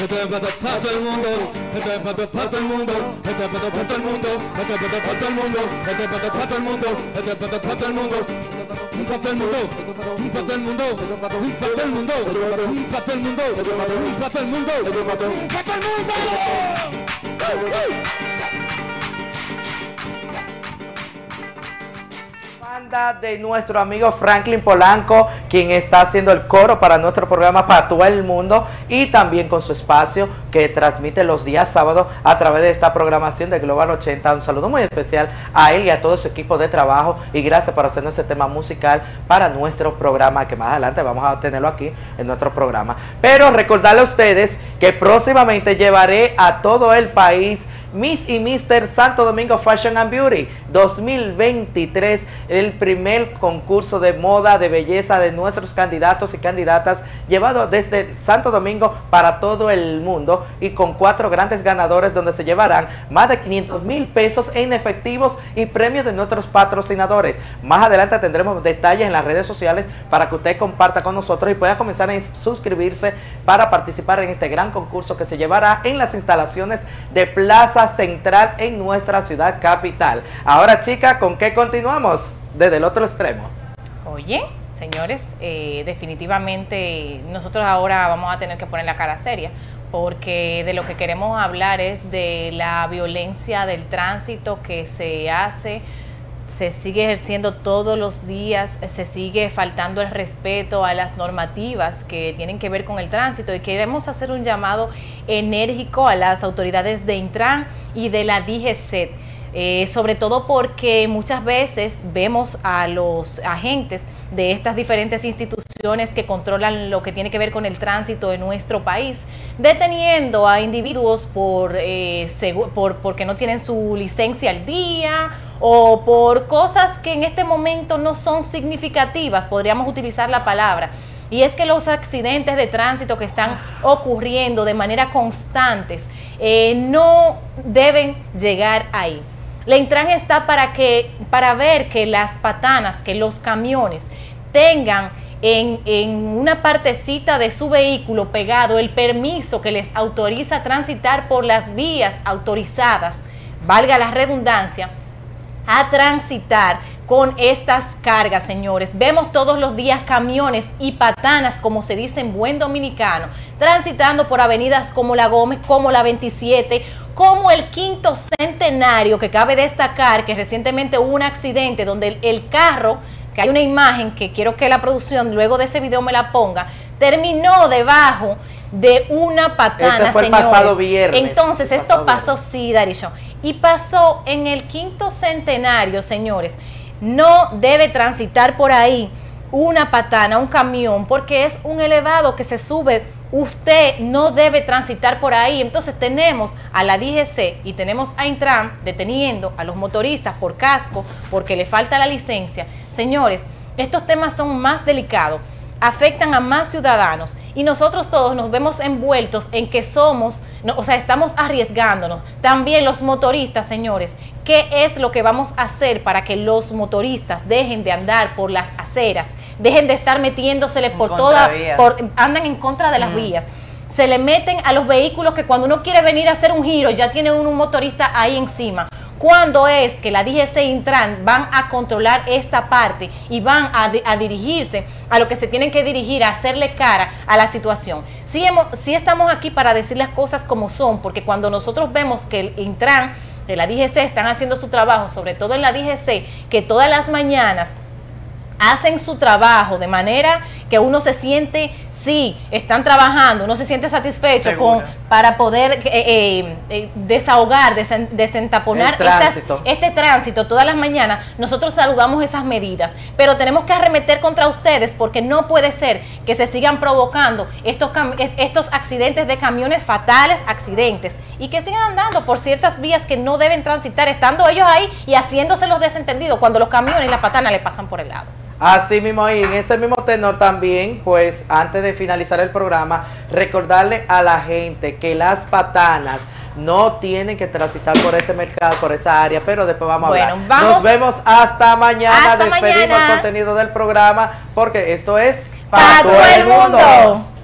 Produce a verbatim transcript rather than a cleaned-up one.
este es para todo el mundo, este es para todo el mundo, este es para todo el mundo, este es para todo el mundo, este es para todo el mundo, este es para todo el mundo, un para todo el mundo, un para todo el mundo, un para todo el mundo, un para todo el mundo, un para todo el mundo, un para todo el mundo. Banda de nuestro amigo Franklin Polanco, quien está haciendo el coro para nuestro programa para todo el mundo, y también con su espacio que transmite los días sábados a través de esta programación de Global ochenta. Un saludo muy especial a él y a todo su equipo de trabajo, y gracias por hacernos este tema musical para nuestro programa, que más adelante vamos a tenerlo aquí en nuestro programa. Pero recordarle a ustedes que próximamente llevaré a todo el país Miss y Mister Santo Domingo Fashion and Beauty dos mil veintitrés, el primer concurso de moda, de belleza de nuestros candidatos y candidatas, llevado desde Santo Domingo para todo el mundo, y con cuatro grandes ganadores, donde se llevarán más de quinientos mil pesos en efectivos y premios de nuestros patrocinadores. Más adelante tendremos detalles en las redes sociales para que usted comparta con nosotros y pueda comenzar a suscribirse para participar en este gran concurso que se llevará en las instalaciones de Plaza Central en nuestra ciudad capital. Ahora, chicas, ¿con qué continuamos? Desde el otro extremo. Oye, señores, eh, definitivamente nosotros ahora vamos a tener que poner la cara seria, porque de lo que queremos hablar es de la violencia del tránsito que se hace, se sigue ejerciendo todos los días, se sigue faltando el respeto a las normativas que tienen que ver con el tránsito, y queremos hacer un llamado enérgico a las autoridades de Intran y de la D G C E T. Eh, sobre todo porque muchas veces vemos a los agentes de estas diferentes instituciones que controlan lo que tiene que ver con el tránsito en nuestro país, deteniendo a individuos por, eh, por porque no tienen su licencia al día, o por cosas que en este momento no son significativas, podríamos utilizar la palabra. Y es que los accidentes de tránsito que están ocurriendo de manera constantes eh, no deben llegar ahí. La Intran está para, que, para ver que las patanas, que los camiones tengan en, en una partecita de su vehículo pegado el permiso que les autoriza transitar por las vías autorizadas, valga la redundancia, a transitar con estas cargas, señores. Vemos todos los días camiones y patanas, como se dice en buen dominicano, transitando por avenidas como la Gómez, como la veintisiete, como el Quinto Centenario, que cabe destacar que recientemente hubo un accidente donde el, el carro, que hay una imagen que quiero que la producción luego de ese video me la ponga, terminó debajo de una patana, este fue señores. El pasado viernes. Entonces, el esto pasó, viernes. sí, Darisho, y pasó en el Quinto Centenario, señores. No debe transitar por ahí una patana, un camión, porque es un elevado que se sube. Usted no debe transitar por ahí. Entonces tenemos a la D G C y tenemos a Intran deteniendo a los motoristas por casco, porque le falta la licencia. Señores, estos temas son más delicados, afectan a más ciudadanos, y nosotros todos nos vemos envueltos en que somos, no, o sea, estamos arriesgándonos. También los motoristas, señores, ¿qué es lo que vamos a hacer para que los motoristas dejen de andar por las aceras, dejen de estar metiéndosele por todas, andan en contra de las mm. vías? Se le meten a los vehículos que cuando uno quiere venir a hacer un giro ya tiene un, un motorista ahí encima. ¿Cuándo es que la D G C e Intran van a controlar esta parte y van a, a dirigirse a lo que se tienen que dirigir, a hacerle cara a la situación? Sí, hemos, sí estamos aquí para decir las cosas como son, porque cuando nosotros vemos que el Intran de la D G C están haciendo su trabajo, sobre todo en la D G C, que todas las mañanas hacen su trabajo de manera que uno se siente, sí, están trabajando, uno se siente satisfecho con, para poder eh, eh, eh, desahogar, desen, desentaponar tránsito. Estas, este tránsito todas las mañanas. Nosotros saludamos esas medidas, pero tenemos que arremeter contra ustedes, porque no puede ser que se sigan provocando estos, estos accidentes de camiones, fatales accidentes, y que sigan andando por ciertas vías que no deben transitar, estando ellos ahí y haciéndose los desentendidos cuando los camiones y las patanas le pasan por el lado. Así mismo, y en ese mismo tenor también, pues antes de finalizar el programa, recordarle a la gente que las patanas no tienen que transitar por ese mercado, por esa área, pero después vamos bueno, a hablar. Vamos, Nos vemos hasta mañana. Hasta Despedimos mañana. el contenido del programa, porque esto es para todo el mundo.